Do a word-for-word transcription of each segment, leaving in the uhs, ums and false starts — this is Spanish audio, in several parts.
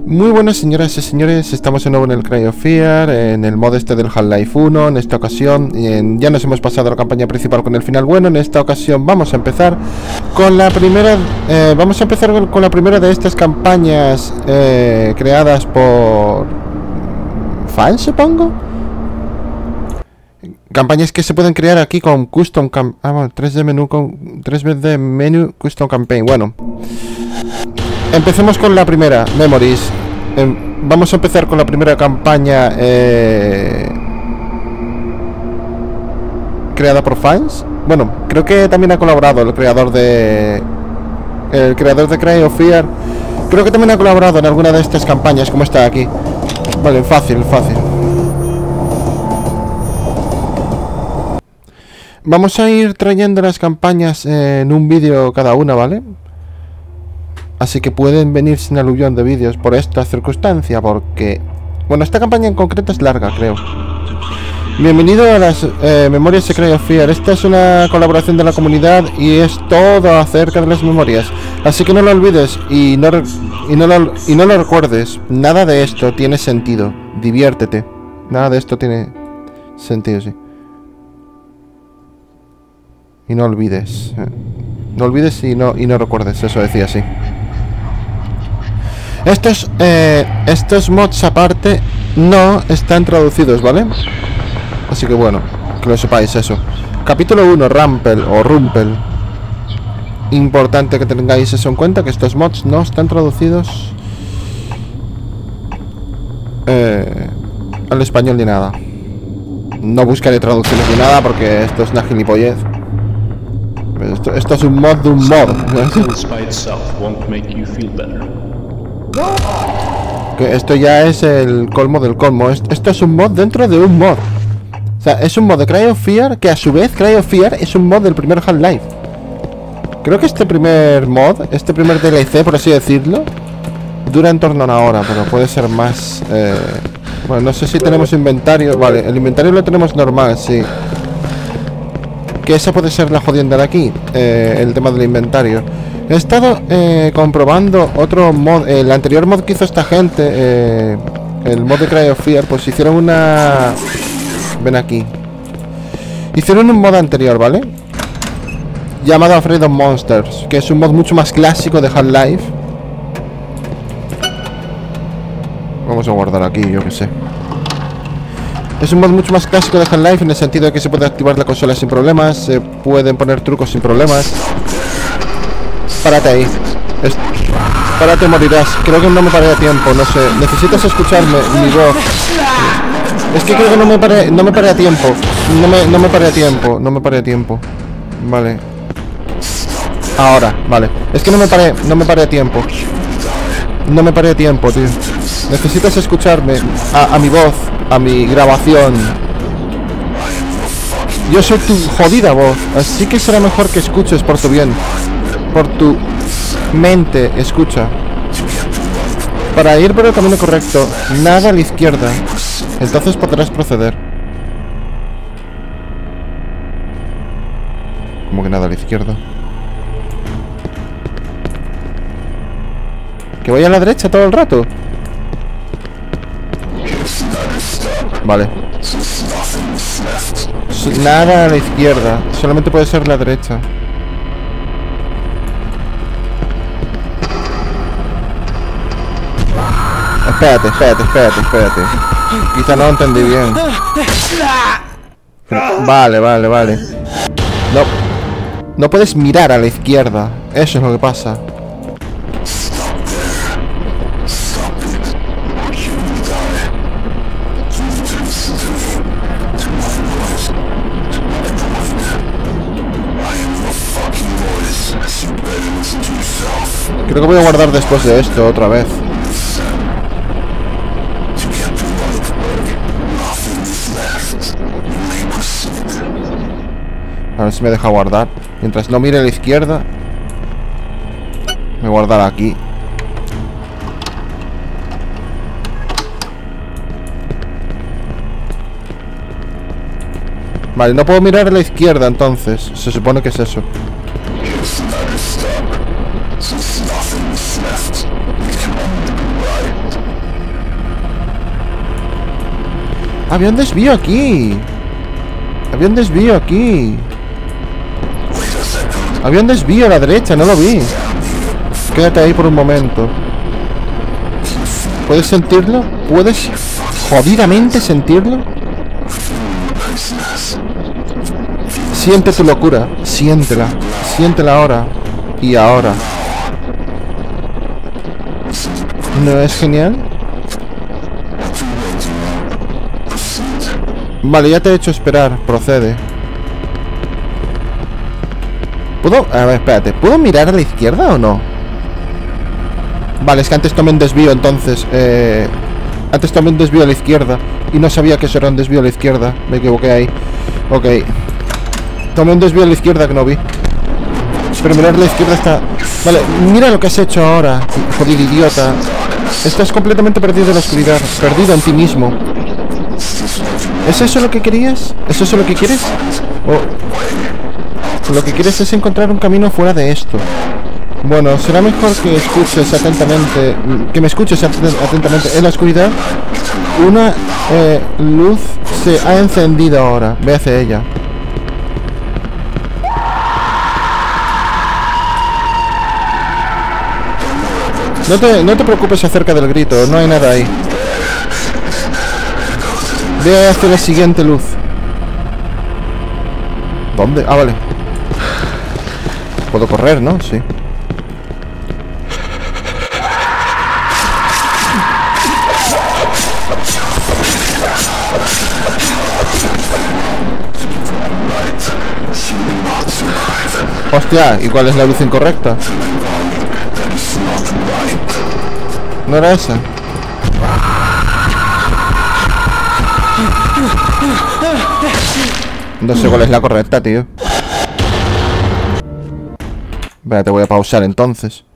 Muy buenas señoras y señores, estamos de nuevo en el Cry of Fear, en el modo este del Half-Life uno. En esta ocasión en, ya nos hemos pasado la campaña principal con el final bueno. En esta ocasión vamos a empezar con la primera eh, Vamos a empezar con, con la primera de estas campañas eh, creadas por fans, supongo. Campañas que se pueden crear aquí con Custom Cam ah, bueno, tres D menú con tres D menú Custom Campaign. Bueno, empecemos con la primera, Memories. Eh, vamos a empezar con la primera campaña eh, creada por fans. Bueno, creo que también ha colaborado el creador de el creador de Cry of Fear. Creo que también ha colaborado en alguna de estas campañas, como está aquí. Vale, fácil, fácil. Vamos a ir trayendo las campañas eh, en un vídeo cada una, ¿vale? Así que pueden venir sin aluvión de vídeos por esta circunstancia, porque... Bueno, esta campaña en concreto es larga, creo. Bienvenido a las eh, memorias de Cry of Fear. Esta es una colaboración de la comunidad y es todo acerca de las memorias. Así que no lo olvides y no, y no, lo, y no lo recuerdes. Nada de esto tiene sentido. Diviértete. Nada de esto tiene sentido, sí. Y no olvides. No olvides y no, y no recuerdes. Eso decía así. Estos, eh, estos mods aparte no están traducidos, ¿vale? Así que bueno, que lo sepáis eso. Capítulo uno, Rumpel o Rumpel. Importante que tengáis eso en cuenta, que estos mods no están traducidos eh, al español ni nada. No buscaré traducciones ni nada porque esto es una gilipollez. Esto, esto es un mod de un mod. Que esto ya es el colmo del colmo. Esto es un mod dentro de un mod. O sea, es un mod de Cry of Fear que a su vez Cry of Fear es un mod del primer Half-Life. Creo que este primer mod, este primer D L C, por así decirlo, dura en torno a una hora, pero puede ser más. eh... Bueno, no sé si tenemos inventario. Vale, el inventario lo tenemos normal, sí. Que esa puede ser la jodienda de aquí, eh, el tema del inventario. He estado eh, comprobando otro mod, el anterior mod que hizo esta gente, eh, el mod de Cry of Fear, pues hicieron una... Ven aquí. Hicieron un mod anterior, ¿vale? Llamado Afraid of Monsters, que es un mod mucho más clásico de Half-Life. Vamos a guardar aquí, yo que sé. Es un mod mucho más clásico de Half-Life en el sentido de que se puede activar la consola sin problemas, se pueden poner trucos sin problemas. Párate ahí. Es... Párate, morirás. Creo que no me paré a tiempo, no sé. Necesitas escucarme, mi voz. Es que creo que no me paré, no me paré a tiempo. No me, no me paré a tiempo, no me paré a tiempo. Vale. Ahora, vale. Es que no me paré, no me paré a tiempo. No me paré a tiempo, tío. Necesitas escucharme, a, a mi voz, a mi grabación. Yo soy tu jodida voz, así que será mejor que escuches por tu bien. Por tu mente, escucha. Para ir por el camino correcto, nada a la izquierda. Entonces podrás proceder. ¿Cómo que nada a la izquierda? ¿Que vaya a la derecha todo el rato? Vale. Nada a la izquierda. Solamente puede ser la derecha. Espérate, espérate, espérate, espérate. Quizá no lo entendí bien. Vale, vale, vale. No. No puedes mirar a la izquierda. Eso es lo que pasa. Creo que voy a guardar después de esto otra vez. A ver si me deja guardar. Mientras no mire a la izquierda, me guardará aquí. Vale, no puedo mirar a la izquierda entonces. Se supone que es eso. Había un desvío aquí. Había un desvío aquí. Había un desvío a la derecha, no lo vi. Quédate ahí por un momento. ¿Puedes sentirlo? ¿Puedes jodidamente sentirlo? Siente tu locura. Siéntela. Siéntela ahora. Y ahora. ¿No es genial? Vale, ya te he hecho esperar. Procede. ¿Puedo? A ver, espérate. ¿Puedo mirar a la izquierda o no? Vale, es que antes tomé un desvío, entonces eh, Antes tomé un desvío a la izquierda y no sabía que eso era un desvío a la izquierda. Me equivoqué ahí. Ok. Tomé un desvío a la izquierda que no vi. Pero mirar a la izquierda está... Vale, mira lo que has hecho ahora. Jodido idiota. Estás completamente perdido en la oscuridad. Perdido en ti mismo. ¿Es eso lo que querías? ¿Es eso lo que quieres? ¿O lo que quieres es encontrar un camino fuera de esto? Bueno, será mejor que escuches atentamente, que me escuches atentamente. En la oscuridad, una eh, luz se ha encendido ahora. Ve hacia ella. No te, no te preocupes acerca del grito, no hay nada ahí. Ve hacia la siguiente luz. ¿Dónde? Ah, vale. Puedo correr, ¿no? Sí. Hostia, ¿y cuál es la luz incorrecta? ¿No era esa? No sé cuál es la correcta, tío. Espera, te voy a pausar entonces.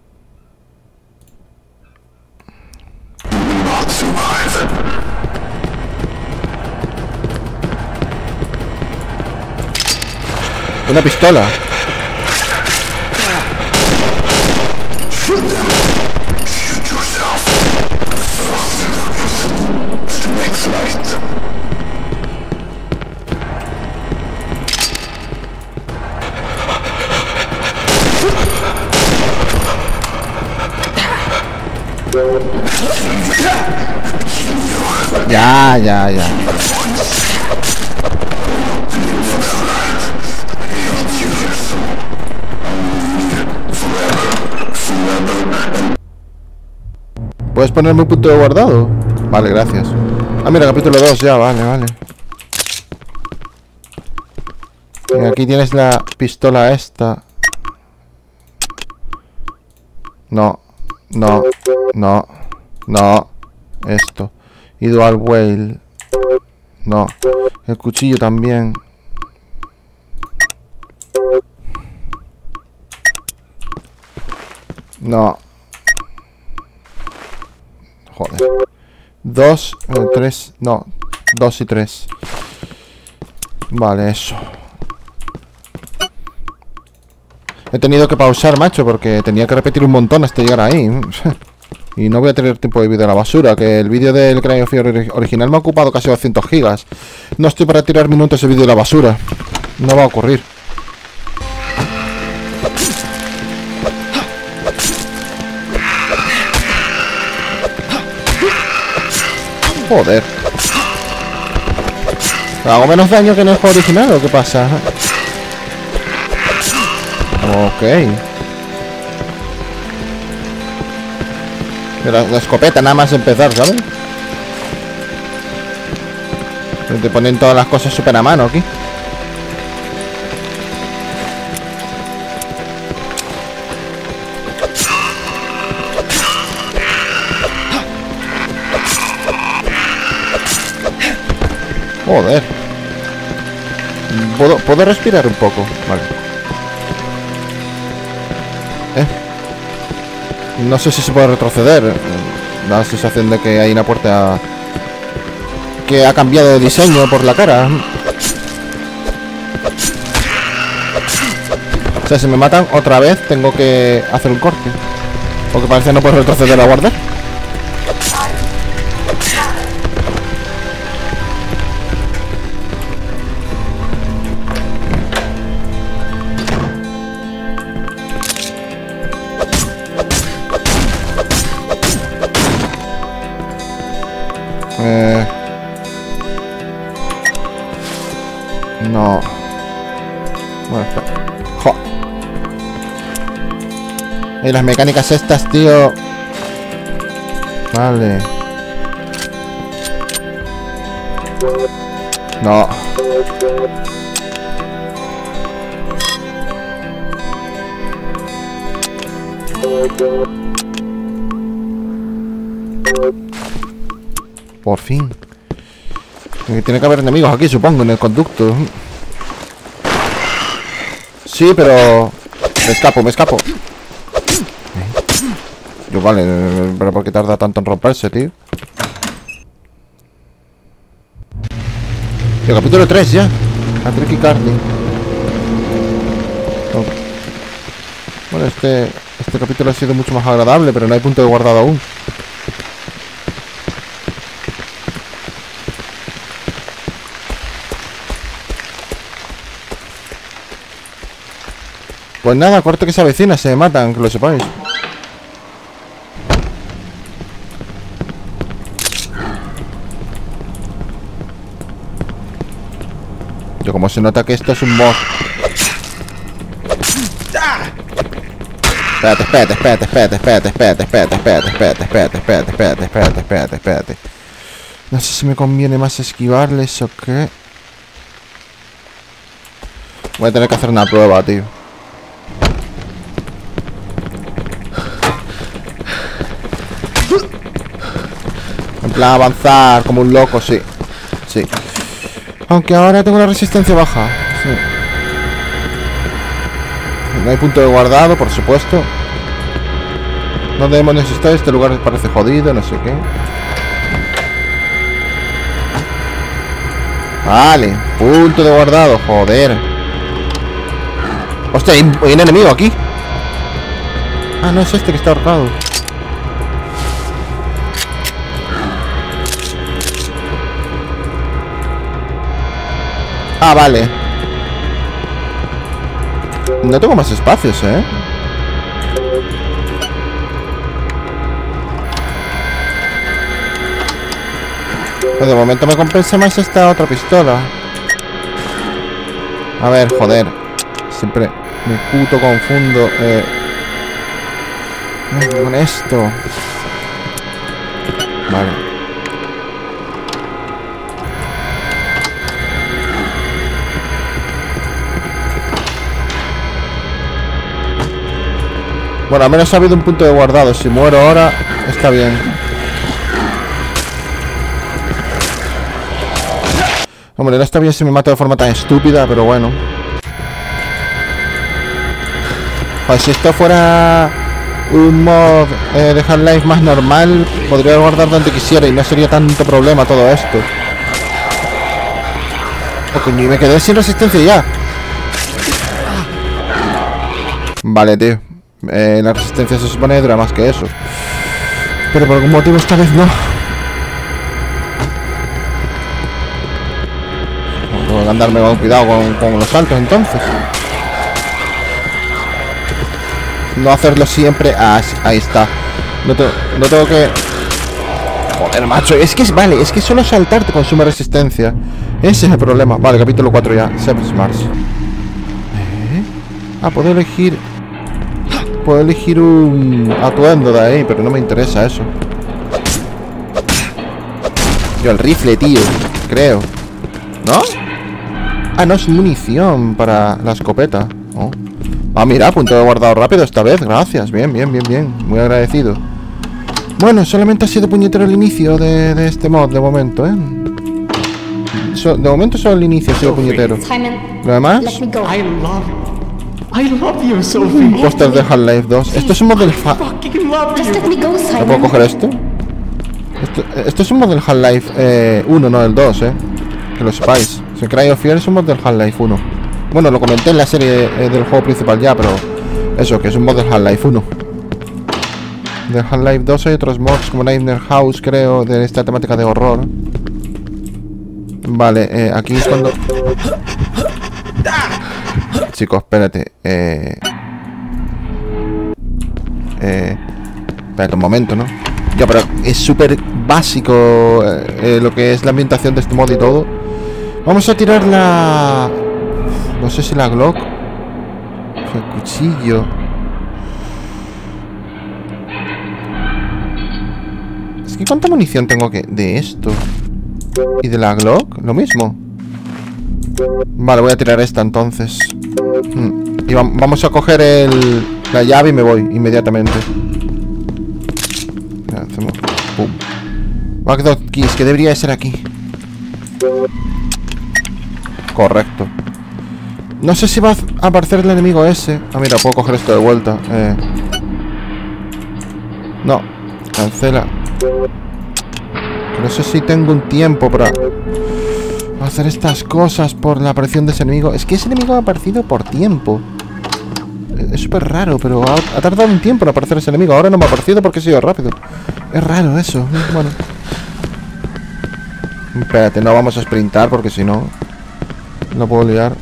Una pistola. Ya, ya, ya. ¿Puedes ponerme un punto de guardado? Vale, gracias. Ah, mira, capítulo dos ya, vale, vale. Y aquí tienes la pistola esta. No, no, no, no. Esto. Y dual whale. No. El cuchillo también. No. Joder. Dos, eh, tres, no. Dos y tres. Vale, eso. He tenido que pausar, macho, porque tenía que repetir un montón hasta llegar ahí. Y no voy a tener tiempo de vídeo a la basura, que el vídeo del Cry of Fear original me ha ocupado casi doscientos gigas. No estoy para tirar minutos de vídeo a la basura. No va a ocurrir. Joder. ¿Hago menos daño que en el juego original o qué pasa? Ok. La, la escopeta nada más empezar, ¿sabes? Te ponen todas las cosas súper a mano aquí. Joder. ¿Puedo, ¿Puedo respirar un poco? Vale. Eh. No sé si se puede retroceder. Da la sensación de que hay una puerta que ha cambiado de diseño por la cara. O sea, si me matan otra vez tengo que hacer un corte. Porque parece que no puedo retroceder a guardar. Y las mecánicas estas, tío. Vale. No. Por fin. Tiene que haber enemigos aquí, supongo, en el conducto. Sí, pero... Me escapo, me escapo. Yo, vale, pero ¿por qué tarda tanto en romperse, tío? El capítulo tres ya. Patrick y Carly. Oh. Bueno, este... Este capítulo ha sido mucho más agradable, pero no hay punto de guardado aún. Pues nada, cuarto que se avecina, se matan, que lo sepáis. Yo, como se nota que esto es un mod. Espérate, espérate, espérate, espérate, espérate, espérate, espérate, espérate, espérate, espérate, espérate, espérate, espérate, espérate, espérate. No sé si me conviene más esquivarles o qué. Voy a tener que hacer una prueba, tío. En plan avanzar como un loco, sí. Sí. Aunque ahora tengo la resistencia baja. Sí. No hay punto de guardado, por supuesto. ¿Dónde demonios está? Este lugar parece jodido, no sé qué. Vale, punto de guardado, joder. Hostia, hay, hay un enemigo aquí. Ah, no es este que está ahorcado. Ah, vale. No tengo más espacios, ¿eh? Pues de momento me compensa más esta otra pistola. A ver, joder. Siempre me puto confundo eh, con esto. Vale. Bueno, al menos ha habido un punto de guardado. Si muero ahora, está bien. Hombre, no está bien si me mato de forma tan estúpida, pero bueno. Joder, si esto fuera un mod eh, de Half-Life más normal, podría guardar donde quisiera y no sería tanto problema todo esto. Oh, coño, y me quedé sin resistencia ya. Vale, tío. Eh, la resistencia se supone que dura más que eso. Pero por algún motivo esta vez no. Tengo que andarme con cuidado con, con los saltos entonces. No hacerlo siempre. Ah, sí, ahí está. No, te, no tengo que... Joder, macho. Es que es... Vale, es que solo saltar te consume resistencia. Ese es el problema. Vale, capítulo cuatro ya. Seven Smarts. ¿Eh? Ah, puedo elegir... Puedo elegir un atuendo de ahí, pero no me interesa eso. Yo, el rifle, tío. Creo. ¿No? Ah, no, es munición para la escopeta. Oh. Ah, mira, punto de guardado rápido esta vez. Gracias, bien, bien, bien, bien. Muy agradecido. Bueno, solamente ha sido puñetero el inicio de, de este mod de momento, ¿eh? So, de momento solo el inicio ha sido puñetero. Lo demás... I love you, Sophie. Póster de Half-Life dos. Esto es un mod del... Ha ¿No puedo coger esto? Esto, esto es un mod del Half-Life eh, uno, no del dos, eh. Que lo sepáis. Se Cry of Fear es un mod del Half-Life uno. Bueno, lo comenté en la serie eh, del juego principal ya, pero... Eso, que es un mod del Half-Life uno. De Half-Life dos hay otros mods como Nightmare House, creo, de esta temática de horror. Vale, eh, aquí es cuando... Chicos, espérate. Eh... Eh... Espérate un momento, ¿no? Ya, pero es súper básico eh, eh, lo que es la ambientación de este mod y todo. Vamos a tirar la... No sé si la Glock. El cuchillo. Es que ¿cuánta munición tengo que...? De esto. ¿Y de la Glock? Lo mismo. Vale, voy a tirar esta entonces. Hmm. Y va vamos a coger el... la llave y me voy inmediatamente. Ya, hacemos... Pum. Backdot keys, que debería ser aquí. Correcto. No sé si va a aparecer el enemigo ese. Ah, mira, puedo coger esto de vuelta. Eh... No, cancela. No sé si tengo un tiempo para hacer estas cosas por la aparición de ese enemigo. Es que ese enemigo ha aparecido por tiempo. Es súper raro, pero ha, ha tardado un tiempo en aparecer ese enemigo. Ahora no me ha aparecido porque he sido rápido. Es raro eso. Bueno. Espérate, no vamos a sprintar porque si no... no puedo liar.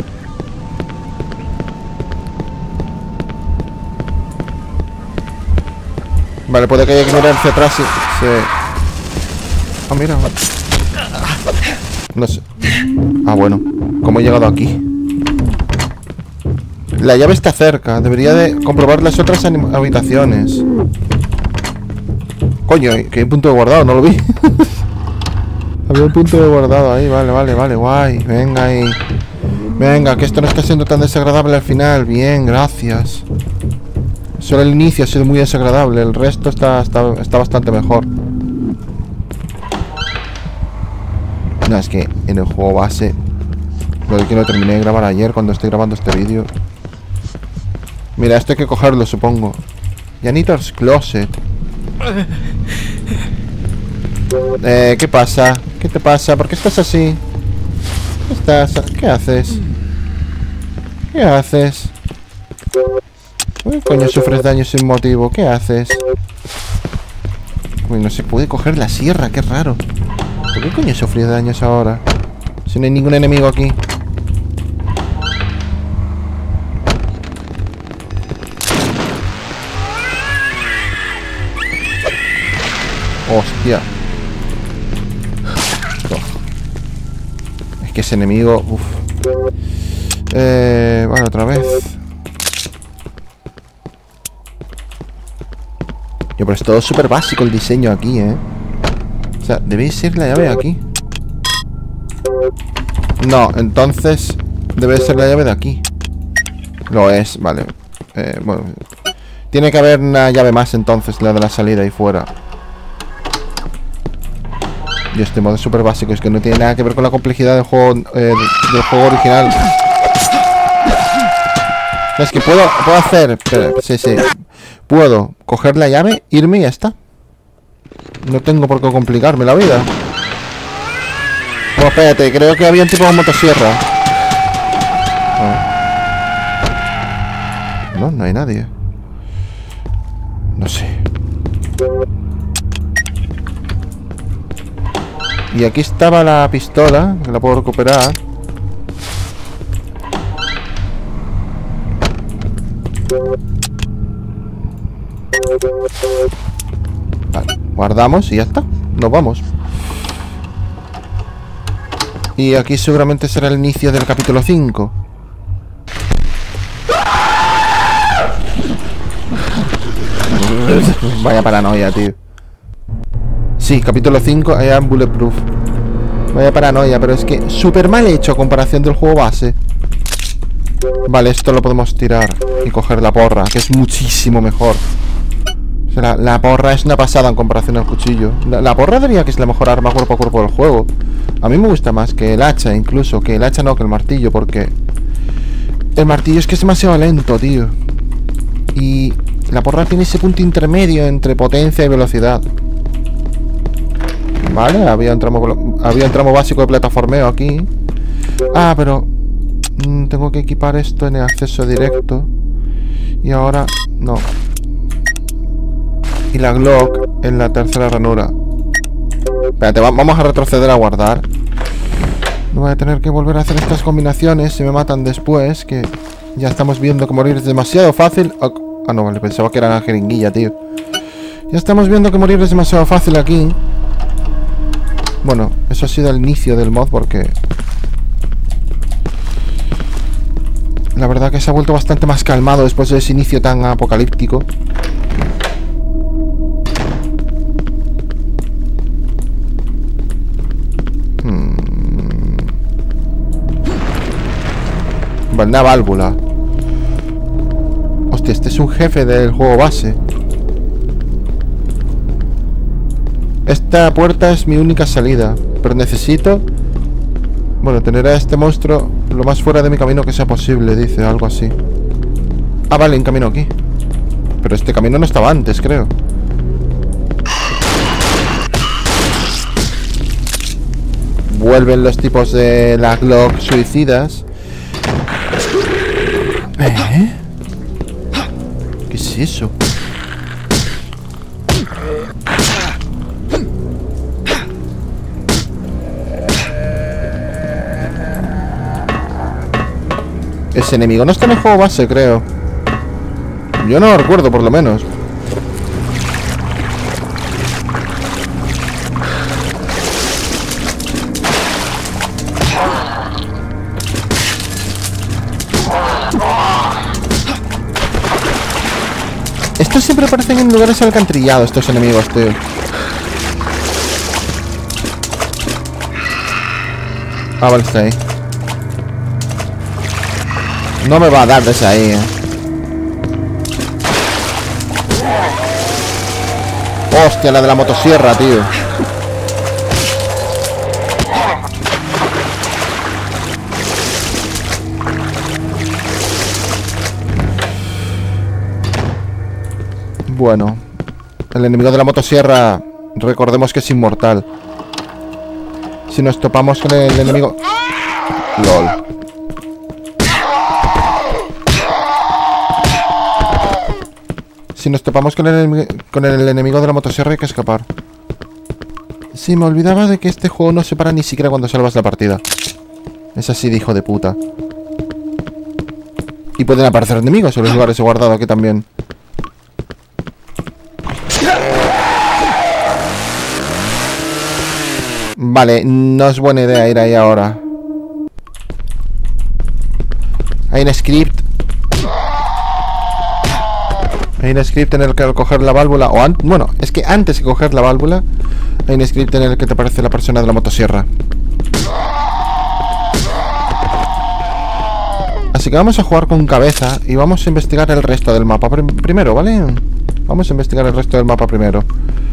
Vale, puede que haya que mirar hacia atrás. Sí. sí. Ah, mira. No sé. Ah, bueno. ¿Cómo he llegado aquí? La llave está cerca. Debería de comprobar las otras habitaciones. Coño, que hay un punto de guardado. No lo vi. Había un punto de guardado ahí. Vale, vale, vale. Guay. Venga ahí. Venga, que esto no está siendo tan desagradable al final. Bien, gracias. Solo el inicio ha sido muy desagradable. El resto está, está, está bastante mejor. No, es que en el juego base, lo de que lo terminé de grabar ayer cuando estoy grabando este vídeo. Mira, esto hay que cogerlo, supongo. Janitor's Closet. Eh, ¿qué pasa? ¿Qué te pasa? ¿Por qué estás así? ¿Qué estás? ¿Qué haces? ¿Qué haces? Uy, coño, sufres daño sin motivo. ¿Qué haces? Uy, no se puede coger la sierra, qué raro. ¿Por qué coño sufres daños ahora? Si no hay ningún enemigo aquí. Hostia. Oh. Es que ese enemigo... Uf. Eh, vale, otra vez. Yo, pero es todo súper básico el diseño aquí, ¿eh? O sea, debe ser la llave aquí. No, entonces debe ser la llave de aquí. Lo es, vale. Eh, bueno. Tiene que haber una llave más entonces, la de la salida ahí fuera. Y este modo es súper básico, es que no tiene nada que ver con la complejidad del juego, eh, del juego original. Es que puedo, puedo hacer... Espera, sí, sí. Puedo coger la llave, irme y ya está. No tengo por qué complicarme la vida. Oh, espérate, creo que había un tipo de motosierra. Oh. No, no hay nadie. No sé. Y aquí estaba la pistola, que la puedo recuperar. Vale, guardamos y ya está. Nos vamos. Y aquí seguramente será el inicio del capítulo cinco. Vaya paranoia, tío. Sí, capítulo cinco, I am bulletproof. Vaya paranoia, pero es que súper mal hecho a comparación del juego base. Vale, esto lo podemos tirar y coger la porra, que es muchísimo mejor. O sea, la, la porra es una pasada en comparación al cuchillo. La, la porra diría que es la mejor arma cuerpo a cuerpo del juego. A mí me gusta más que el hacha, incluso. Que el hacha no, que el martillo, porque el martillo es que es demasiado lento, tío. Y la porra tiene ese punto intermedio entre potencia y velocidad. Vale, había un tramo, había un tramo básico de plataformeo aquí. Ah, pero mmm, tengo que equipar esto en el acceso directo. Y ahora no. Y la Glock en la tercera ranura. Espérate, va, vamos a retroceder a guardar. No voy a tener que volver a hacer estas combinaciones. Si me matan después, que ya estamos viendo que morir es demasiado fácil. Ah, no, vale, pensaba que era la jeringuilla, tío. Ya estamos viendo que morir es demasiado fácil aquí. Bueno, eso ha sido el inicio del mod porque la verdad que se ha vuelto bastante más calmado después de ese inicio tan apocalíptico. Vale, una válvula. Hostia, este es un jefe del juego base. Esta puerta es mi única salida, pero necesito... Bueno, tener a este monstruo lo más fuera de mi camino que sea posible, dice, algo así. Ah, vale, un camino aquí. Pero este camino no estaba antes, creo. Vuelven los tipos de la Glock suicidas. ¿Eh? ¿Qué es eso? Ese enemigo no está en el juego base, creo. Yo no lo recuerdo, por lo menos. Estos siempre aparecen en lugares alcantrillados, estos enemigos, tío. Ah, vale, está ahí. No me va a dar desde ahí, eh. Hostia, la de la motosierra, tío. Bueno, el enemigo de la motosierra, recordemos que es inmortal. Si nos topamos con el enemigo... LOL. Si nos topamos con el, con el enemigo de la motosierra hay que escapar. Sí, me olvidaba de que este juego no se para ni siquiera cuando salvas la partida. Es así de hijo de puta. Y pueden aparecer enemigos en los lugares he guardado aquí también. Vale, no es buena idea ir ahí ahora. Hay un script. Hay un script en el que al coger la válvula, o an bueno, es que antes de coger la válvula, hay un script en el que te aparece la persona de la motosierra. Así que vamos a jugar con cabeza y vamos a investigar el resto del mapa prim primero, ¿vale? Vamos a investigar el resto del mapa primero.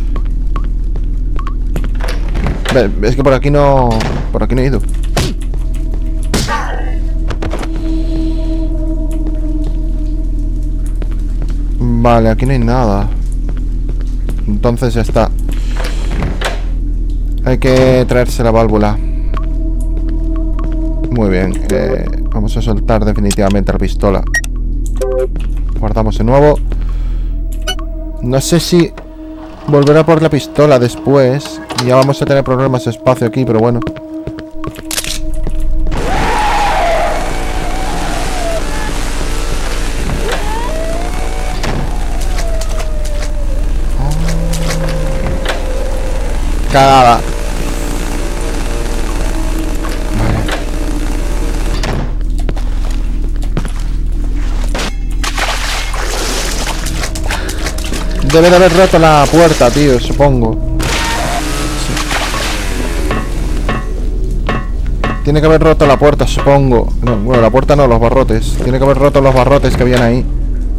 Es que por aquí no... Por aquí no he ido. Vale, aquí no hay nada. Entonces ya está. Hay que traerse la válvula. Muy bien, eh, vamos a soltar definitivamente la pistola. Guardamos de nuevo. No sé si volverá por la pistola después. Ya vamos a tener problemas de espacio aquí, pero bueno. Cagada. Vale. Debe de haber roto la puerta, tío, supongo. Sí. Tiene que haber roto la puerta, supongo. No, bueno, la puerta no, los barrotes. Tiene que haber roto los barrotes que habían ahí.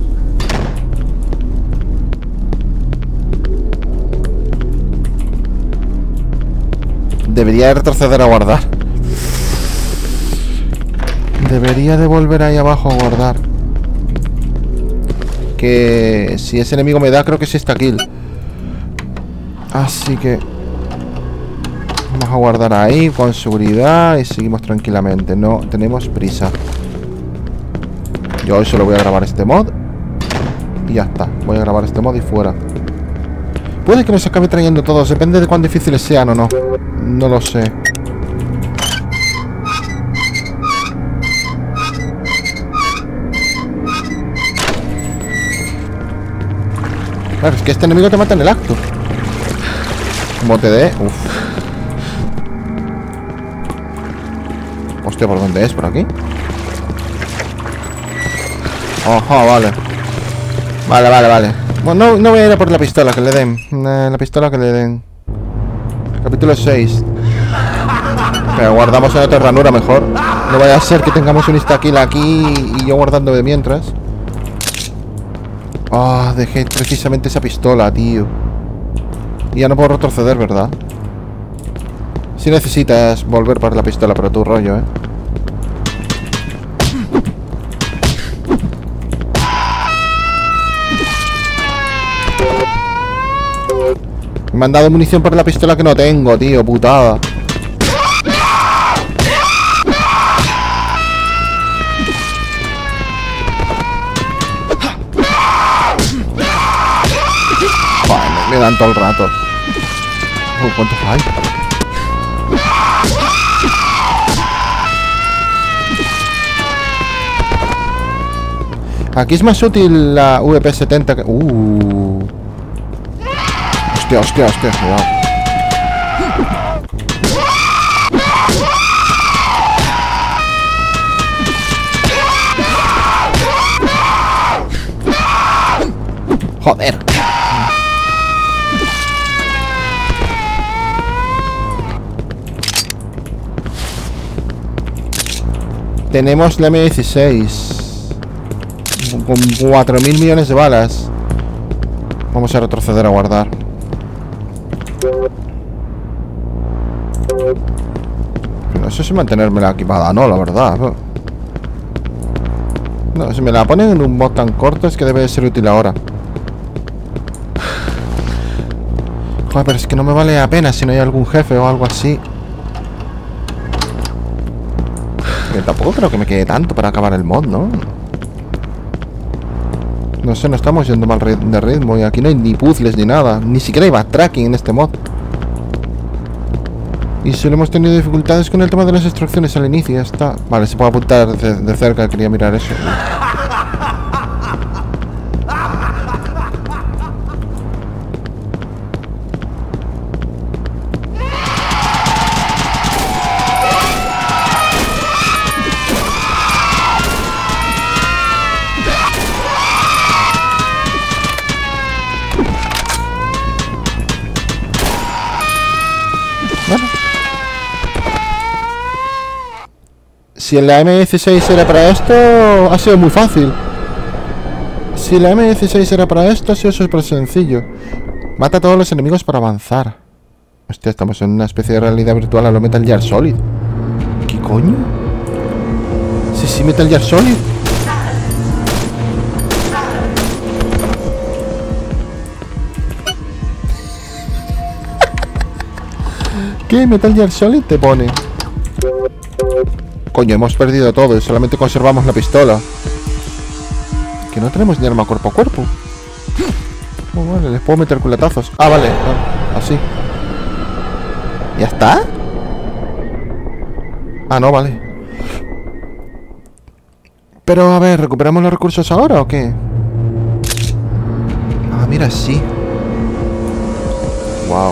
Debería retroceder a guardar. Debería de volver ahí abajo a guardar. Que si ese enemigo me da, creo que es esta kill. Así que vamos a guardar ahí con seguridad y seguimos tranquilamente. No tenemos prisa. Yo hoy solo voy a grabar este mod y ya está. Voy a grabar este mod y fuera. Puede que nos acabe trayendo todos. Depende de cuán difíciles sean o no. No lo sé. Claro, es que este enemigo te mata en el acto. Como te dé. Uff. Hostia, ¿por dónde es? ¿Por aquí? Ajá, vale. Vale, vale, vale. Bueno, no, no voy a ir a por la pistola que le den. La pistola que le den. Capítulo seis. Pero guardamos en otra ranura mejor. No vaya a ser que tengamos un insta-kill aquí y yo guardando de mientras. Ah, oh, dejé precisamente esa pistola, tío. Y ya no puedo retroceder, ¿verdad? Si necesitas volver para la pistola, pero tu rollo, ¿eh? Me han dado munición para la pistola que no tengo, tío, putada. Joder, me dan todo el rato. Oh, ¿cuántos hay? Aquí es más útil la V P setenta que... Uh. Hostia, hostia, hostia, cuidado. Joder. Tenemos la eme dieciséis con cuatro mil millones de balas. Vamos a retroceder a guardar. No sé si mantenérmela equipada, no, la verdad. No, si me la ponen en un mod tan corto es que debe de ser útil ahora. Joder, pero es que no me vale la pena si no hay algún jefe o algo así. Que tampoco creo que me quede tanto para acabar el mod, ¿no? No sé, no estamos yendo mal de ritmo. Y aquí no hay ni puzzles ni nada. Ni siquiera hay backtracking en este mod. Y solo hemos tenido dificultades con el tema de las instrucciones al inicio. Ya está. Vale, se puede apuntar de, de cerca. Quería mirar eso. Bueno. Si la eme dieciséis era para esto, ha sido muy fácil. Si la eme dieciséis era para esto, ha sido súper sencillo. Mata a todos los enemigos para avanzar. Hostia, estamos en una especie de realidad virtual a lo Metal Gear Solid. ¿Qué coño? Sí, sí, Metal Gear Solid. ¿Qué Metal Gear Solid te pone? Coño, hemos perdido todo y solamente conservamos la pistola. Que no tenemos ni arma cuerpo a cuerpo. Oh, vale, les puedo meter culatazos. Ah, vale, vale, así. ¿Ya está? Ah, no, vale. Pero, a ver, ¿recuperamos los recursos ahora o qué? Ah, mira, sí. Wow.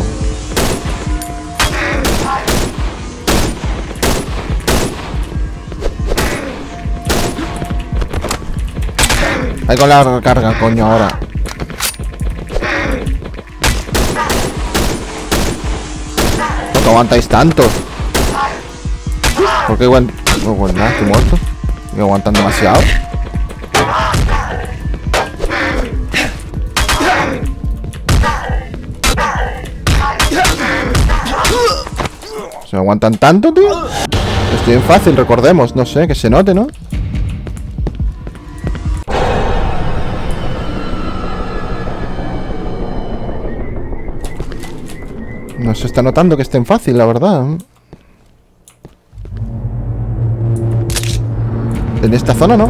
Ahí con la recarga, coño, ahora. ¿Por qué aguantáis tanto? ¿Por qué aguantan? No, pues nada, estoy muerto. ¿Me aguantan demasiado? ¿Se aguantan tanto, tío? Estoy en fácil, recordemos. No sé, que se note, ¿no? No se está notando que estén fácil, la verdad. En esta zona no.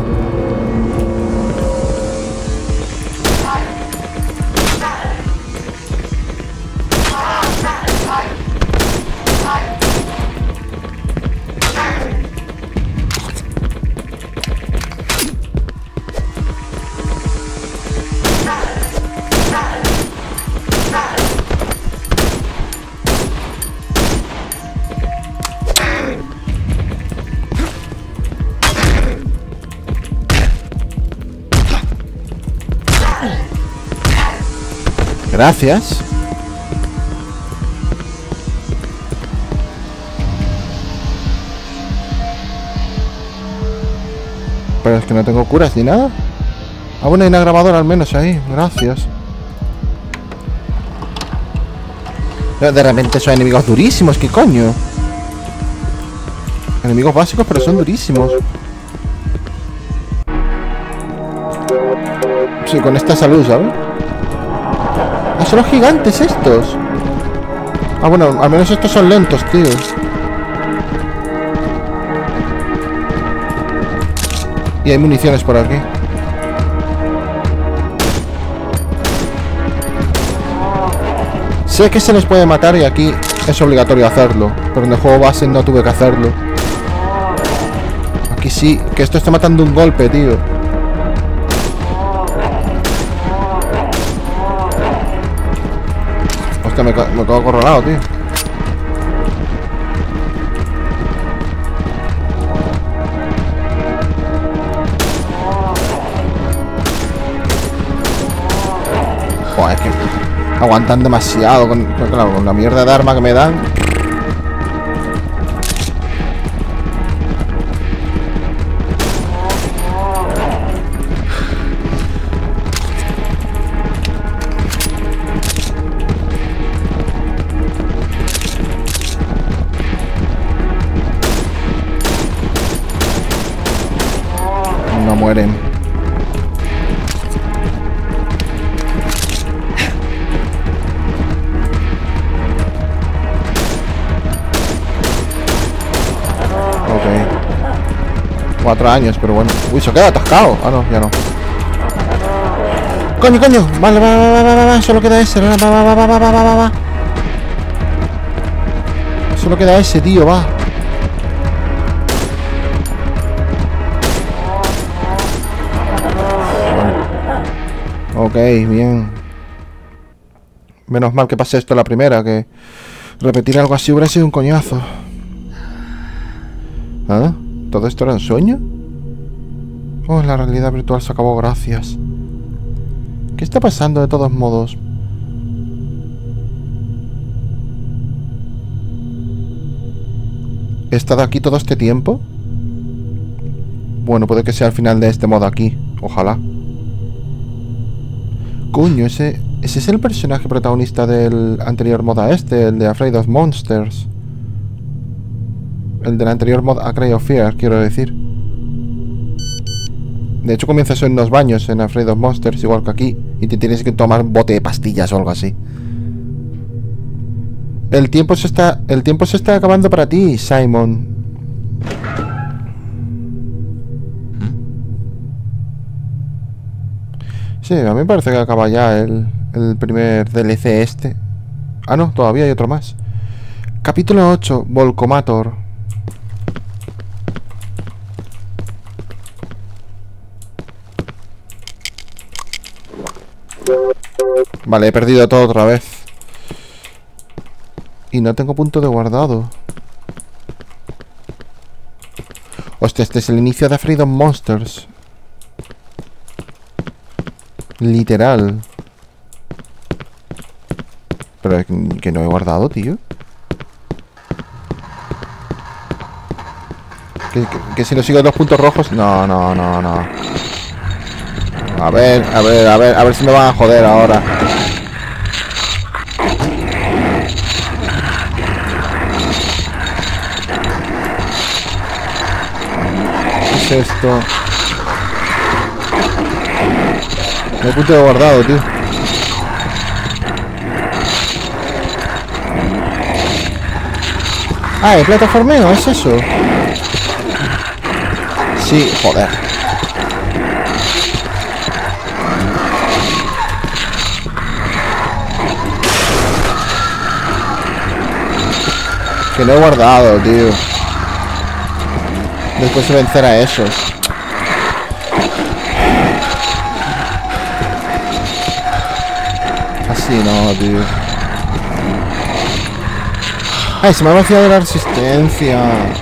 Gracias. pero es que no tengo curas ni nada. Ah, bueno, hay una grabadora al menos ahí. Gracias. De repente son enemigos durísimos. ¿Qué coño? Enemigos básicos, pero son durísimos. Sí, con esta salud, ¿sabes? Ah, son los gigantes estos. Ah, bueno, al menos estos son lentos, tío. Y hay municiones por aquí. Sé que se les puede matar y aquí es obligatorio hacerlo. Pero en el juego base no tuve que hacerlo. Aquí sí, que esto está matando un golpe, tío. Hostia, me, me quedo acorralado, tío. Joder, es que aguantan demasiado con, claro, con la mierda de arma que me dan. No mueren. Cuatro años, pero bueno. Uy, se queda atascado. Ah, no, ya no. Coño, coño. Vale, va, va, va, va, va. Solo queda ese. Va, va, va, va, va, va, va, va. Solo queda ese, tío, va. Ok, bien. Menos mal que pasé esto la primera, que repetir algo así hubiera sido un coñazo. ¿Nada? ¿Todo esto era un sueño? Oh, la realidad virtual se acabó, gracias. ¿Qué está pasando de todos modos? ¿He estado aquí todo este tiempo? Bueno, puede que sea el final de este modo aquí. Ojalá. Coño, ese... Ese es el personaje protagonista del anterior modo a este, el de Afraid of Monsters. El del anterior mod a Cry of Fear, quiero decir. De hecho comienza eso en los baños en Afraid of Monsters, igual que aquí. Y te tienes que tomar un bote de pastillas o algo así. El tiempo se está... El tiempo se está acabando para ti, Simon. Sí, a mí me parece que acaba ya el, el primer D L C este. Ah, no, todavía hay otro más. Capítulo ocho, Volcomator. Vale, he perdido todo otra vez. Y no tengo punto de guardado. Hostia, este es el inicio de Freedom Monsters. Literal. Pero que no he guardado, tío. Que, que, que si no sigo los puntos rojos. No, no, no, no. A ver, a ver, a ver, a ver si me van a joder ahora. ¿Qué es esto? No hay punto de guardado, tío. Ah, el plataformeo, ¿es eso? Sí, joder. Que no he guardado, tío. Después de vencer a esos. Así no, tío. Ay, se me ha vaciado la resistencia.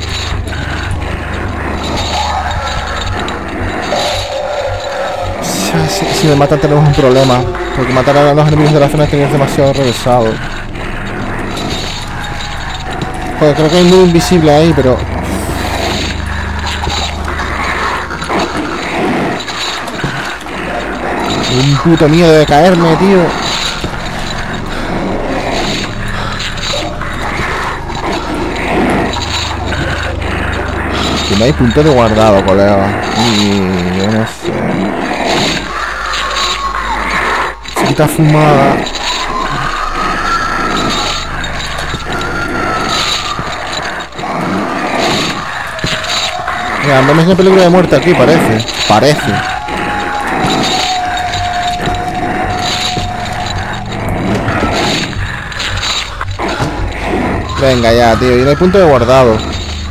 Si, si me matan tenemos un problema. Porque matar a los enemigos de la zona es demasiado regresado. Joder, creo que hay un invisible ahí, pero... Un puto miedo de caerme, tío. Que no hay punto de guardado, colega. Y yo no sé. Chiquita fumada. Mira, no me es peligro de muerte aquí, parece. Parece. Venga ya, tío. Y no hay punto de guardado. O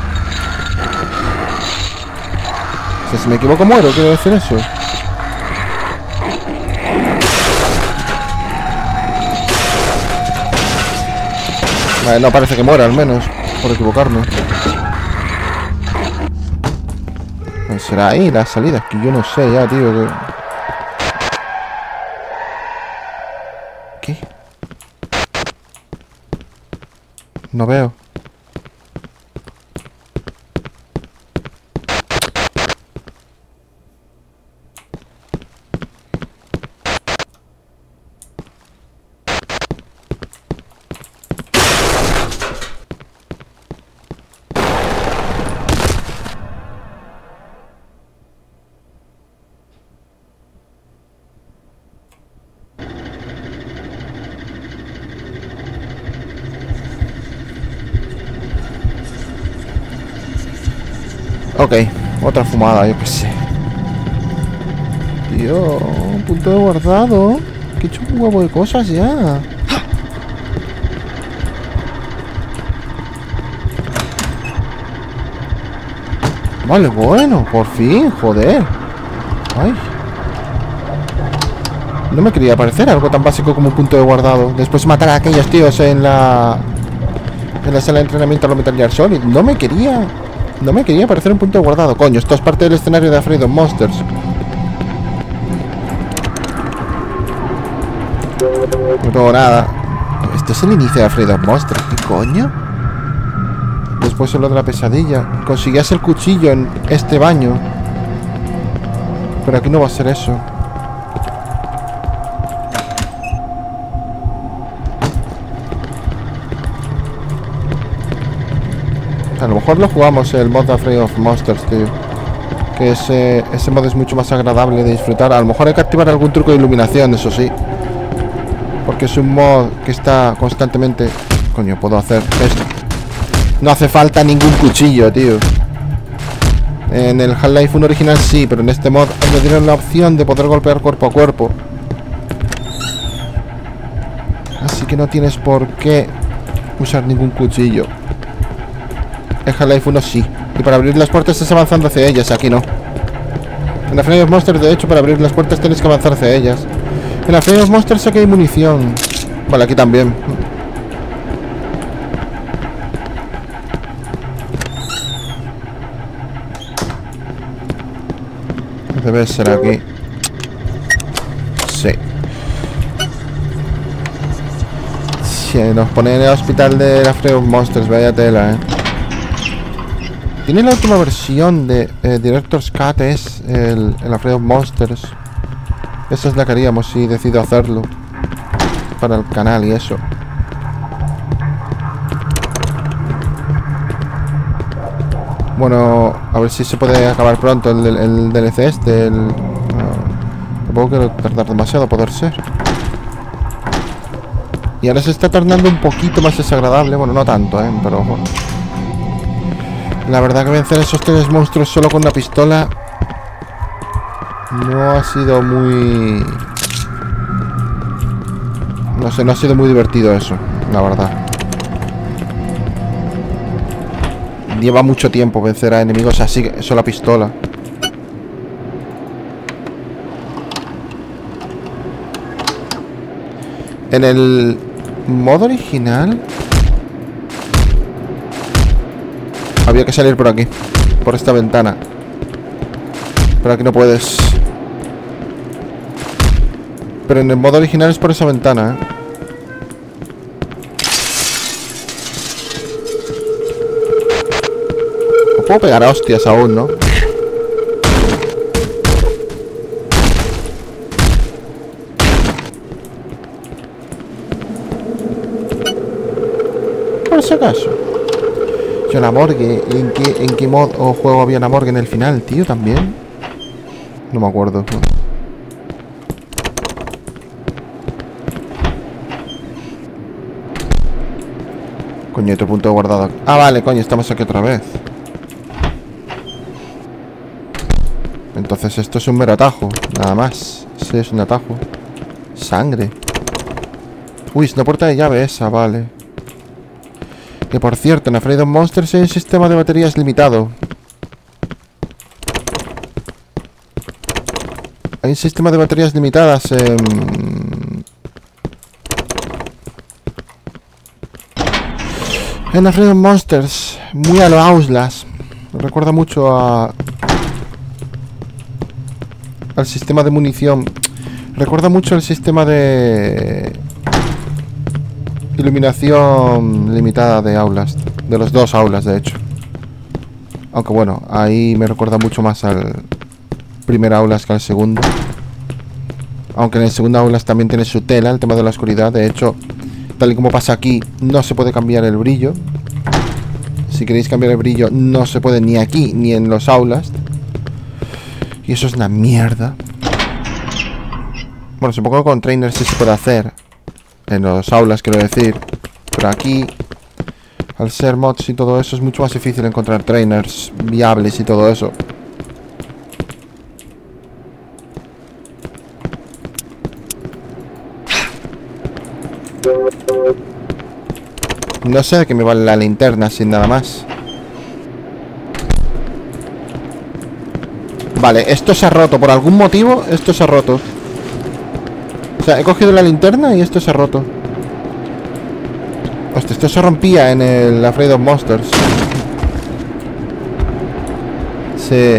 sea, si me equivoco muero, quiero decir eso. Vale, no parece que muera, al menos. Por equivocarme. ¿Será ahí la salida? Es que yo no sé ya, tío. ¿Qué? No veo. Ok, otra fumada, yo qué sé. Tío, un punto de guardado. Que he hecho un huevo de cosas ya. Vale, bueno, por fin, joder. Ay. No me quería parecer algo tan básico como un punto de guardado. Después de matar a aquellos tíos en la... En la sala de entrenamiento a los Metal Gear Solid. No me quería... No me quería parecer un punto de guardado. Coño, esto es parte del escenario de Afraid of Monsters. No tengo nada. Esto es el inicio de Afraid of Monsters. ¿Qué coño? Después solo de la pesadilla. Conseguías el cuchillo en este baño. Pero aquí no va a ser eso. A lo mejor lo jugamos el mod de Afraid of Monsters, tío. Que ese, ese mod es mucho más agradable de disfrutar. A lo mejor hay que activar algún truco de iluminación, eso sí. Porque es un mod que está constantemente... Coño, puedo hacer esto. No hace falta ningún cuchillo, tío. En el Half-Life uno original sí, pero en este mod añadieron la opción de poder golpear cuerpo a cuerpo. Así que no tienes por qué usar ningún cuchillo. En Half-Life uno sí. Y para abrir las puertas estás avanzando hacia ellas. Aquí no. En Afraid of Monsters, de hecho, para abrir las puertas tienes que avanzar hacia ellas. En Afraid of Monsters aquí hay munición. Vale, aquí también. Debe ser aquí. Sí. Sí, nos pone en el hospital de Afraid of Monsters. Vaya tela, eh. Tiene la última versión de eh, Director's Cut, es el, el Afraid of Monsters. Esa es la que haríamos si decido hacerlo para el canal y eso. Bueno, a ver si se puede acabar pronto el, el, el D L C este. El, uh, tampoco quiero tardar demasiado, a poder ser. Y ahora se está tornando un poquito más desagradable. Bueno, no tanto, ¿eh? Pero bueno. La verdad que vencer a esos tres monstruos solo con una pistola no ha sido muy... No sé, no ha sido muy divertido eso, la verdad. Lleva mucho tiempo vencer a enemigos así, solo a pistola. En el modo original había que salir por aquí, por esta ventana. Pero aquí no puedes. Pero en el modo original es por esa ventana, ¿eh? No puedo pegar a hostias aún, ¿no? por si acaso. Yo la morgue. ¿En qué, en qué mod o juego había una morgue en el final, tío? También. No me acuerdo. Coño, otro punto guardado. Ah, vale, coño, estamos aquí otra vez. Entonces esto es un mero atajo. Nada más. Sí, es un atajo. Sangre. Uy, es una puerta de llave esa, vale. Que por cierto, en Afraid of Monsters hay un sistema de baterías limitado. Hay un sistema de baterías limitadas en... En Afraid of Monsters. Muy a lo Outlast. Me recuerda mucho a... al sistema de munición. Recuerda mucho el sistema de... iluminación limitada de Outlast. De los dos Outlast, de hecho. Aunque bueno, ahí me recuerda mucho más al primer Outlast que al segundo. Aunque en el segundo Outlast también tiene su tela, el tema de la oscuridad. De hecho, tal y como pasa aquí, no se puede cambiar el brillo. Si queréis cambiar el brillo, no se puede ni aquí ni en los Outlast. Y eso es una mierda. Bueno, supongo que con trainers sí se puede hacer. En los aulas, quiero decir. Pero aquí, al ser mods y todo eso, es mucho más difícil encontrar trainers viables y todo eso. No sé de qué me vale la linterna sin nada más. Vale, esto se ha roto. Por algún motivo, esto se ha roto. O sea, he cogido la linterna y esto se ha roto. Hostia, esto se rompía en el Afraid of Monsters. Sí.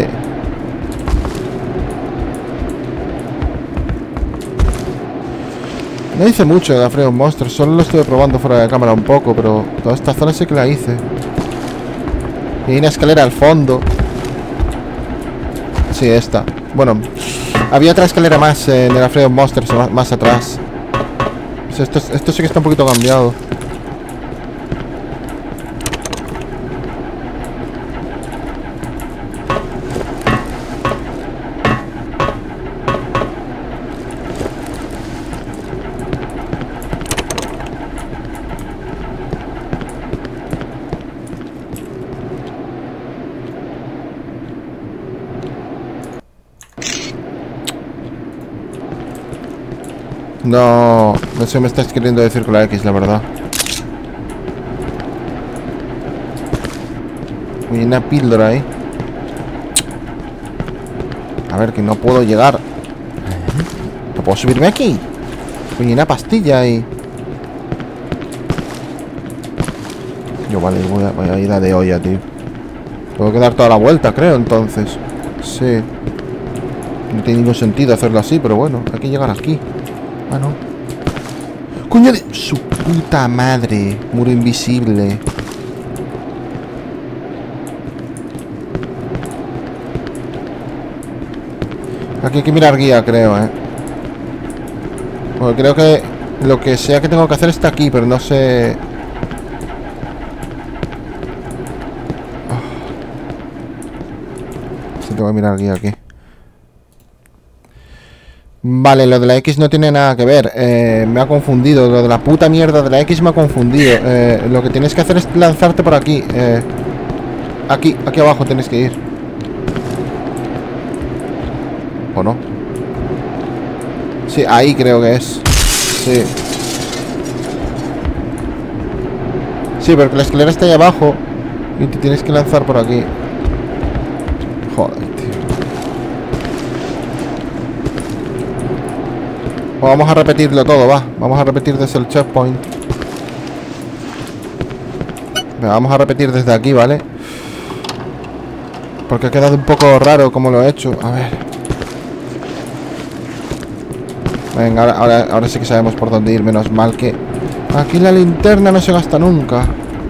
No hice mucho de Afraid of Monsters. Solo lo estuve probando fuera de cámara un poco. Pero toda esta zona sí que la hice. Y hay una escalera al fondo. Sí, esta. Bueno, había otra escalera más en el Afraid of Monsters, más, más atrás. Pues esto, esto sí que está un poquito cambiado. No, no sé, me estás queriendo decir con la X, la verdad. Hay una píldora ahí. A ver, que no puedo llegar. ¿No puedo subirme aquí? Hay una pastilla ahí. Yo vale, voy a, voy a ir a de olla, tío. Tengo que dar toda la vuelta, creo, entonces. Sí. No tiene ningún sentido hacerlo así, pero bueno, hay que llegar aquí. Ah, no. ¡Coño de su puta madre! Muro invisible. Aquí hay que mirar guía, creo, eh. Porque creo que lo que sea que tengo que hacer está aquí, pero no sé. Oh. Sí, tengo que mirar guía aquí. Vale, lo de la X no tiene nada que ver. eh, Me ha confundido. Lo de la puta mierda de la X me ha confundido. eh, Lo que tienes que hacer es lanzarte por aquí. eh, Aquí, aquí abajo tienes que ir. ¿O no? Sí, ahí creo que es. Sí. Sí, porque la escalera está ahí abajo y te tienes que lanzar por aquí. Joder, tío. O vamos a repetirlo todo, va. Vamos a repetir desde el checkpoint. Venga, vamos a repetir desde aquí, ¿vale? Porque ha quedado un poco raro como lo he hecho. A ver. Venga, ahora, ahora, ahora sí que sabemos por dónde ir. Menos mal que aquí la linterna no se gasta nunca.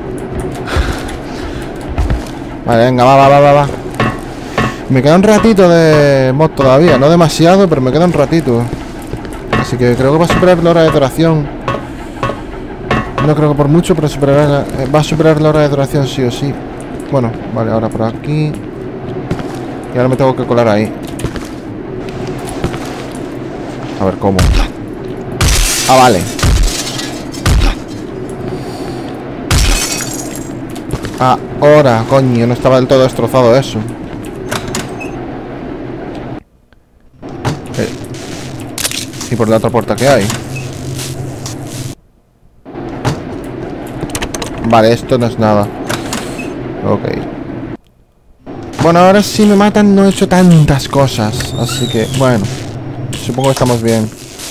Vale, venga, va, va, va, va, va. Me queda un ratito de mod todavía. No demasiado, pero me queda un ratito. Así que creo que va a superar la hora de duración. No creo que por mucho, pero superará la, eh, va a superar la hora de duración sí o sí. Bueno, vale, ahora por aquí. Y ahora me tengo que colar ahí. A ver cómo. Ah, vale. Ah, ahora, coño, no estaba del todo destrozado eso. Eh. Y por la otra puerta que hay. Vale, esto no es nada. Ok. Bueno, ahora si me matan no he hecho tantas cosas. Así que, bueno. Supongo que estamos bien.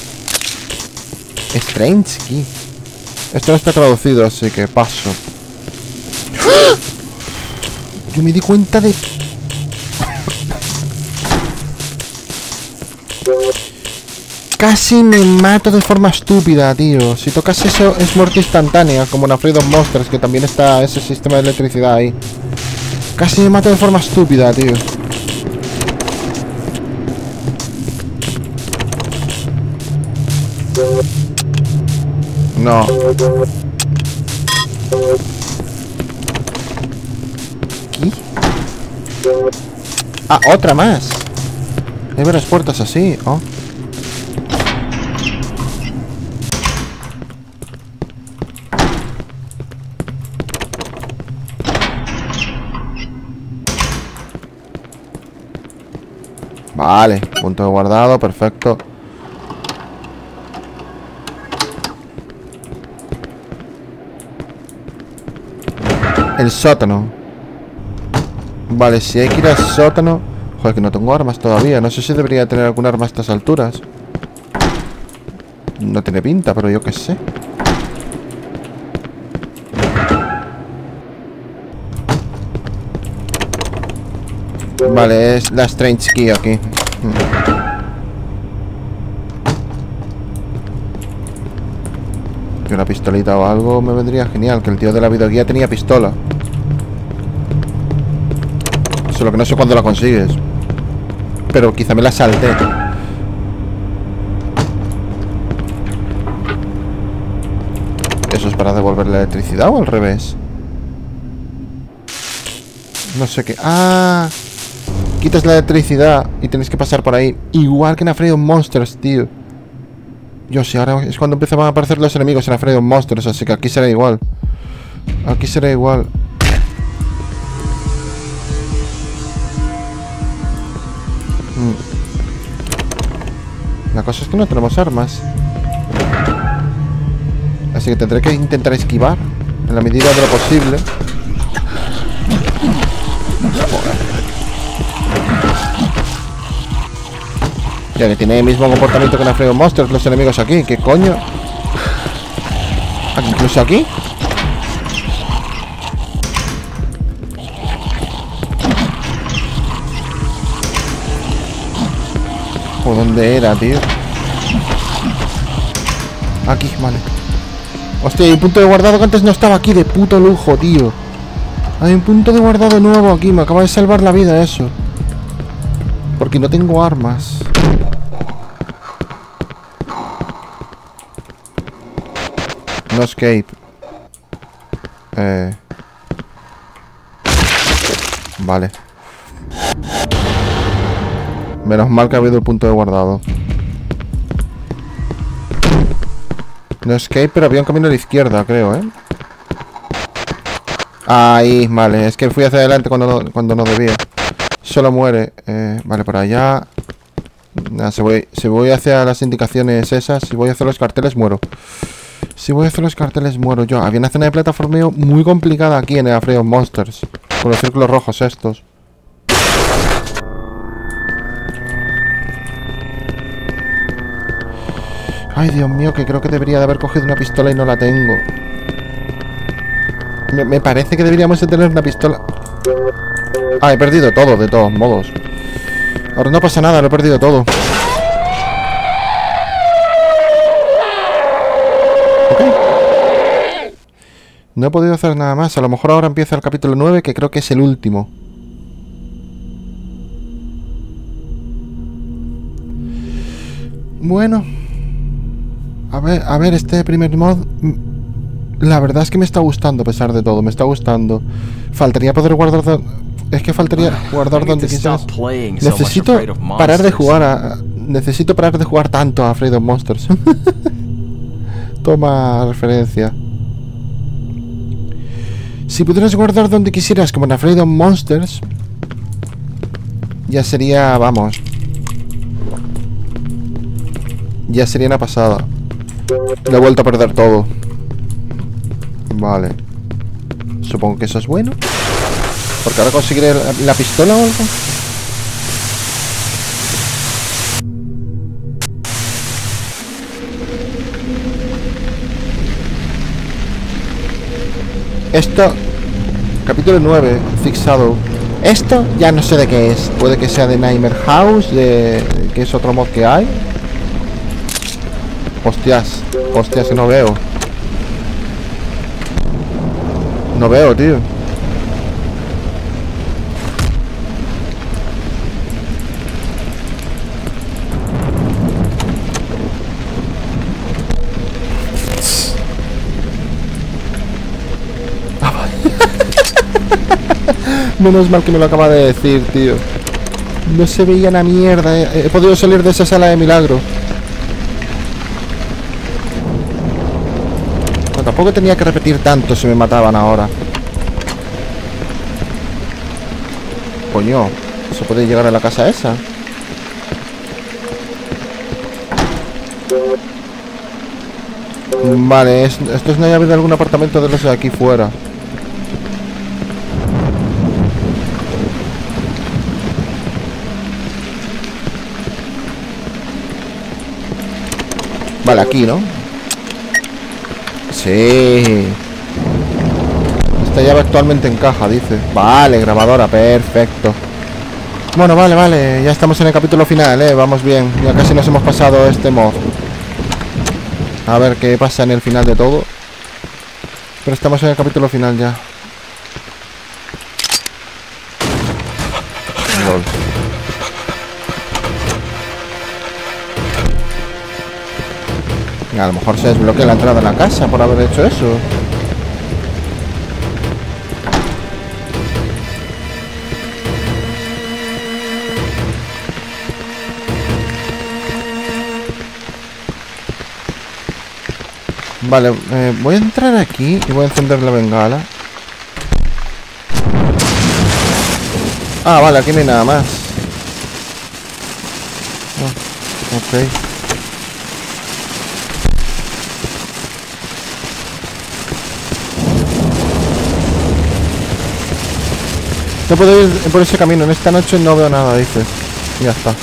Strange Key. Esto no está traducido, así que paso. Yo me di cuenta de... Casi me mato de forma estúpida, tío. Si tocas eso es muerte instantánea, como en Afraid of Monsters, que también está ese sistema de electricidad ahí. Casi me mato de forma estúpida, tío. No. ¿Qué? Ah, otra más. Hay varias puertas así, oh. Vale, punto de guardado, perfecto. El sótano. Vale, si hay que ir al sótano. Joder, que no tengo armas todavía. No sé si debería tener algún arma a estas alturas. No tiene pinta, pero yo qué sé. Vale, es la Strange Key aquí. Y una pistolita o algo me vendría genial. Que el tío de la videoguía tenía pistola. Solo que no sé cuándo la consigues. Pero quizá me la salté. ¿Eso es para devolver la electricidad o al revés? No sé qué... ¡Ah! Quitas la electricidad y tienes que pasar por ahí. Igual que en Afraid of Monsters, tío. Yo sé, ahora es cuando empiezan a aparecer los enemigos en Afraid of Monsters. Así que aquí será igual. Aquí será igual. La cosa es que no tenemos armas. Así que tendré que intentar esquivar en la medida de lo posible. Ya que tiene el mismo comportamiento que en Afraid of Monsters los enemigos aquí. ¿Qué coño? ¿Aquí, incluso aquí? ¿Por dónde era, tío? Aquí, vale. Hostia, hay un punto de guardado que antes no estaba aquí. De puto lujo, tío. Hay un punto de guardado nuevo aquí. Me acaba de salvar la vida eso. Porque no tengo armas. No escape. Eh. Vale. Menos mal que ha habido el punto de guardado. No escape, pero había un camino a la izquierda, creo, ¿eh? Ahí, vale. Es que fui hacia adelante cuando no, cuando no debía. Solo muere. Eh, vale, por allá. Nah, si, voy, si voy hacia las indicaciones esas, si voy hacia los carteles, muero. Si voy hacia los carteles, muero yo. Había una zona de plataformeo muy complicada aquí en el Afraid of Monsters. Con los círculos rojos estos. Ay, Dios mío, que creo que debería de haber cogido una pistola y no la tengo. Me, me parece que deberíamos de tener una pistola. Ah, he perdido todo, de todos modos. Ahora no pasa nada, lo he perdido todo. Ok. No he podido hacer nada más. A lo mejor ahora empieza el capítulo nueve, que creo que es el último. Bueno. A ver, a ver, este primer mod La verdad es que me está gustando, a pesar de todo. Me está gustando. Faltaría poder guardar... do- Es que faltaría guardar I need donde to quisieras. stop playing so much Necesito Afraid of parar de Monsters. jugar a... Necesito parar de jugar tanto a Afraid of Monsters. Toma referencia. Si pudieras guardar donde quisieras, como en Afraid of Monsters, ya sería, vamos, ya sería una pasada. Lo he vuelto a perder todo. Vale. Supongo que eso es bueno, porque ahora conseguiré la, la pistola o algo. Esto, capítulo nueve, fixado. Esto ya no sé de qué es. Puede que sea de Nightmare House, de que es otro mod que hay. Hostias, hostias que no veo. No veo, tío. Menos mal que me lo acaba de decir, tío. No se veía una mierda. He, he podido salir de esa sala de milagro. Bueno, tampoco tenía que repetir tanto si me mataban ahora. Coño, ¿se puede llegar a la casa esa? Vale, es, esto es una llave de algún apartamento de los de aquí fuera. Vale, aquí, ¿no? Sí. Esta llave actualmente encaja, dice. Vale, grabadora, perfecto. Bueno, vale, vale. Ya estamos en el capítulo final, eh. Vamos bien. Ya casi nos hemos pasado este mod. A ver qué pasa en el final de todo. Pero estamos en el capítulo final ya. Lol. A lo mejor se desbloquea la entrada a la casa por haber hecho eso. Vale, eh, voy a entrar aquí y voy a encender la bengala. Ah, vale, aquí no hay nada más. Oh, ok. No puedo ir por ese camino, en esta noche no veo nada, dice. Ya está.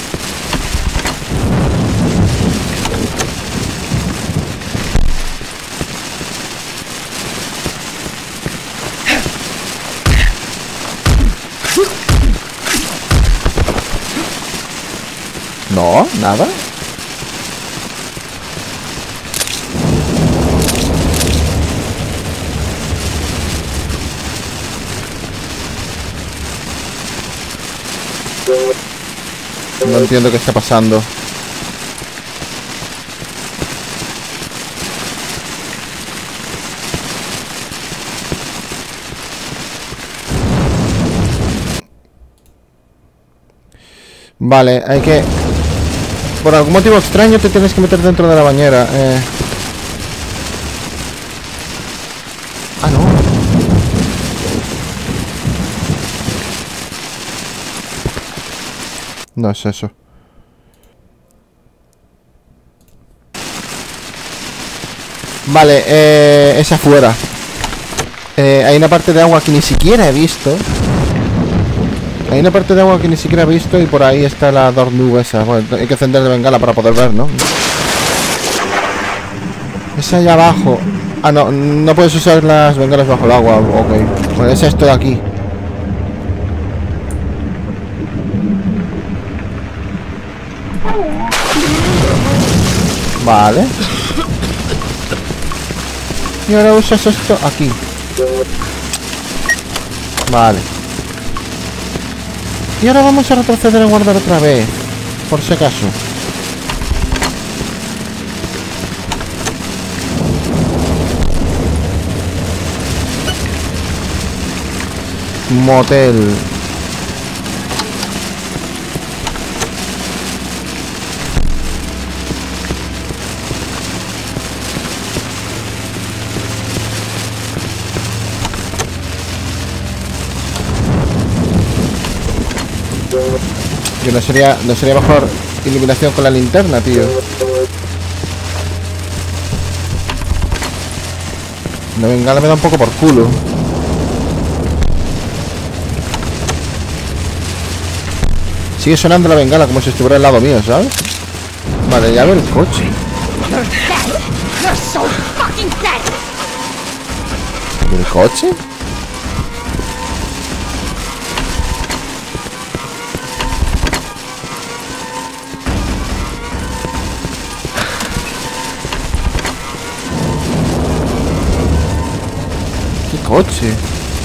No, nada. No entiendo qué está pasando. Vale, hay que... Por algún motivo extraño te tienes que meter dentro de la bañera. Eh... Ah, no. No es eso. Vale, eh, es afuera. Eh, hay una parte de agua que ni siquiera he visto. Hay una parte de agua que ni siquiera he visto y por ahí está la Dornu esa. Bueno, hay que encender la bengala para poder ver, ¿no? Es allá abajo. Ah, no, no puedes usar las bengalas bajo el agua. Ok. Bueno, es esto de aquí. Vale. Y ahora usas esto aquí. Vale. Y ahora vamos a retroceder a guardar otra vez. Por si acaso. motel. Que no sería, no sería mejor iluminación con la linterna, tío. La bengala me da un poco por culo. Sigue sonando la bengala como si estuviera al lado mío, ¿sabes? Vale, ya veo el coche. ¿El coche? Coche.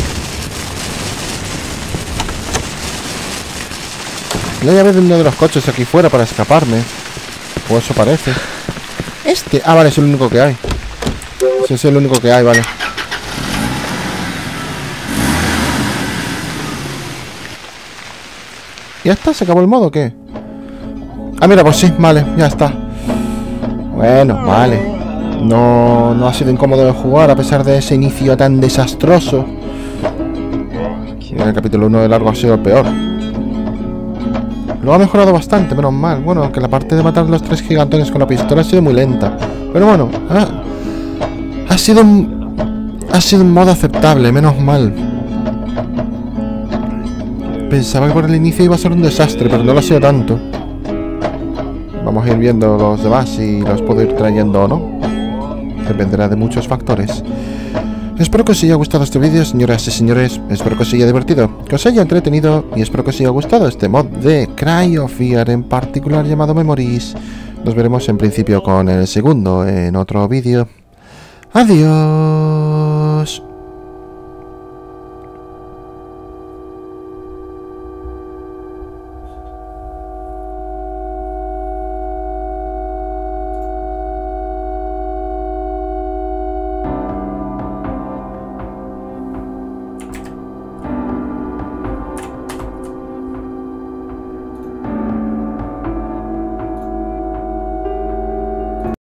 La llave de uno de los coches aquí fuera para escaparme. O eso parece. Este. Ah, vale, es el único que hay. Ese es el único que hay, vale. ¿Ya está? ¿Se acabó el modo o qué? Ah, mira, pues sí, vale, ya está. Bueno, vale. No, no ha sido incómodo de jugar a pesar de ese inicio tan desastroso. En el capítulo uno de largo ha sido el peor. Lo ha mejorado bastante, menos mal. Bueno, aunque la parte de matar a los tres gigantones con la pistola ha sido muy lenta. Pero bueno, ha, ha sido un, ha sido un modo aceptable, menos mal. Pensaba que por el inicio iba a ser un desastre, pero no lo ha sido tanto. Vamos a ir viendo los demás si los puedo ir trayendo o no. Dependerá de muchos factores. Espero que os haya gustado este vídeo, señoras y señores. Espero que os haya divertido, que os haya entretenido y espero que os haya gustado este mod de Cry of Fear, en particular llamado Memories. Nos veremos en principio con el segundo en otro vídeo. Adiós.